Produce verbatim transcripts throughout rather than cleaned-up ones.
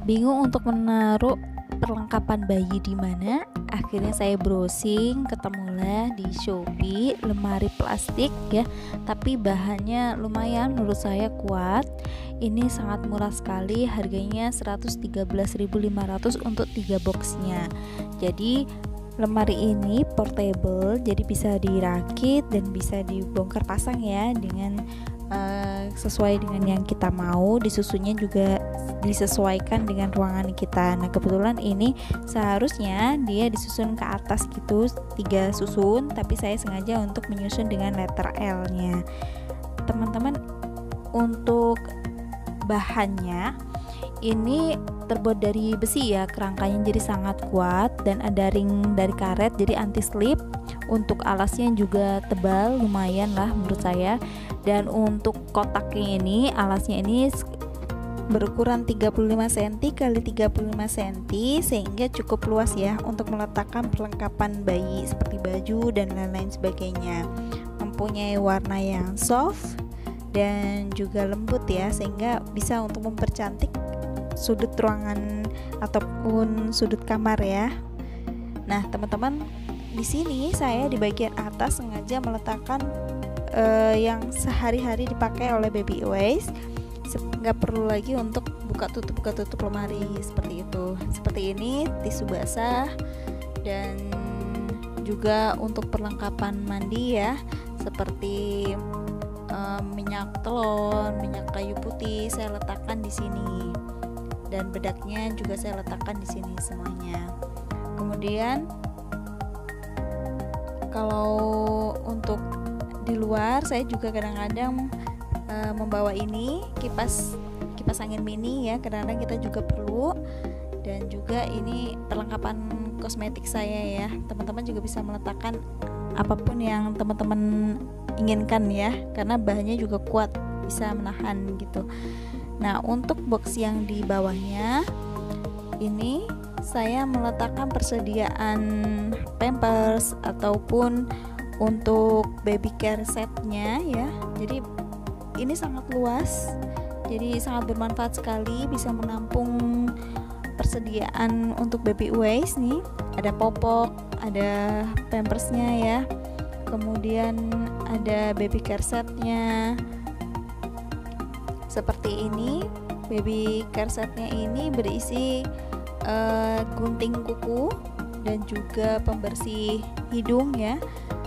Bingung untuk menaruh perlengkapan bayi di mana? Akhirnya saya browsing, ketemulah di Shopee lemari plastik ya, tapi bahannya lumayan menurut saya kuat. Ini sangat murah sekali, harganya seratus tiga belas ribu lima ratus untuk tiga boxnya. Jadi lemari ini portable, jadi bisa dirakit dan bisa dibongkar pasang ya dengan uh, sesuai dengan yang kita mau. Disusunnya juga disesuaikan dengan ruangan kita. Nah kebetulan ini seharusnya dia disusun ke atas gitu, tiga susun, tapi saya sengaja untuk menyusun dengan letter L nya. Teman-teman, untuk bahannya ini terbuat dari besi ya, kerangkanya jadi sangat kuat dan ada ring dari karet jadi anti slip. Untuk alasnya juga tebal, lumayan lah menurut saya. Dan untuk kotaknya ini, alasnya ini berukuran tiga puluh lima sentimeter kali tiga puluh lima sentimeter, sehingga cukup luas ya untuk meletakkan perlengkapan bayi seperti baju dan lain-lain sebagainya. Mempunyai warna yang soft dan juga lembut ya, sehingga bisa untuk mempercantik sudut ruangan ataupun sudut kamar ya. Nah teman-teman, di sini saya di bagian atas sengaja meletakkan uh, yang sehari-hari dipakai oleh baby waist. Nggak perlu lagi untuk buka tutup buka tutup lemari seperti itu. Seperti ini tisu basah, dan juga untuk perlengkapan mandi ya, seperti um, minyak telon, minyak kayu putih saya letakkan di sini, dan bedaknya juga saya letakkan di sini semuanya. Kemudian kalau untuk di luar saya juga kadang-kadang Uh, membawa ini kipas kipas angin mini ya, kadang-kadang kita juga perlu. Dan juga ini perlengkapan kosmetik saya ya, teman-teman juga bisa meletakkan apapun yang teman-teman inginkan ya, karena bahannya juga kuat, bisa menahan gitu. Nah untuk box yang di bawahnya ini saya meletakkan persediaan pampers ataupun untuk baby care setnya ya. Jadi ini sangat luas, jadi sangat bermanfaat sekali, bisa menampung persediaan untuk baby waist nih. Ada popok, ada pampersnya ya, kemudian ada baby care setnya seperti ini. Baby care setnya ini berisi uh, gunting kuku dan juga pembersih hidung ya.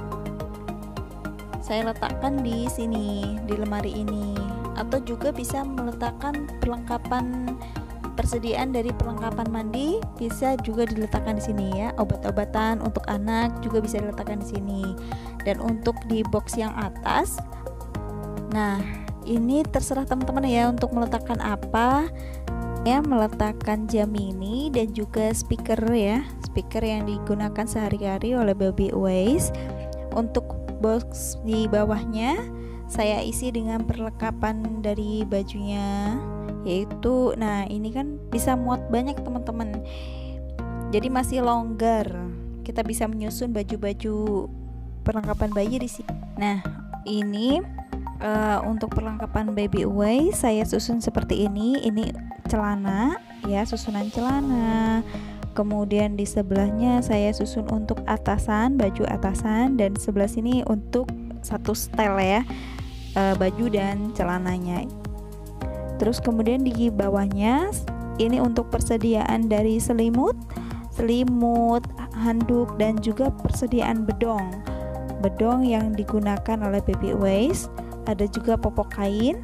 Saya letakkan di sini, di lemari ini, atau juga bisa meletakkan perlengkapan persediaan dari perlengkapan mandi, bisa juga diletakkan di sini ya. Obat-obatan untuk anak juga bisa diletakkan di sini. Dan untuk di box yang atas, nah ini terserah teman-teman ya untuk meletakkan apa ya, meletakkan jam mini dan juga speaker ya, speaker yang digunakan sehari-hari oleh baby waist. Untuk box di bawahnya saya isi dengan perlengkapan dari bajunya, yaitu nah ini kan bisa muat banyak teman-teman, jadi masih longgar, kita bisa menyusun baju-baju perlengkapan bayi di sini. Nah ini uh, untuk perlengkapan baby waist saya susun seperti ini. Ini celana ya, susunan celana. Kemudian di sebelahnya saya susun untuk atasan, baju atasan, dan sebelah sini untuk satu setel ya, e, baju dan celananya. Terus kemudian di bawahnya ini untuk persediaan dari selimut, selimut, handuk, dan juga persediaan bedong. Bedong yang digunakan oleh baby waist, ada juga popok kain.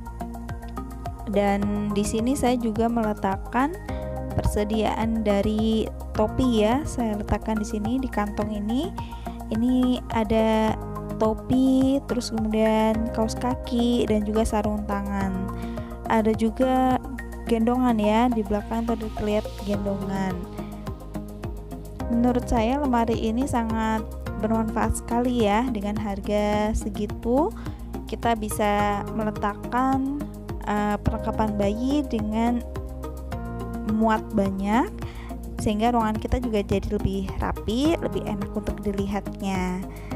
Dan di sini saya juga meletakkan persediaan dari topi ya, saya letakkan di sini di kantong ini. Ini ada topi, terus kemudian kaos kaki dan juga sarung tangan. Ada juga gendongan ya, di belakang tadi terlihat gendongan. Menurut saya lemari ini sangat bermanfaat sekali ya, dengan harga segitu kita bisa meletakkan uh, perlengkapan bayi dengan muat banyak, sehingga ruangan kita juga jadi lebih rapi, lebih enak untuk dilihatnya.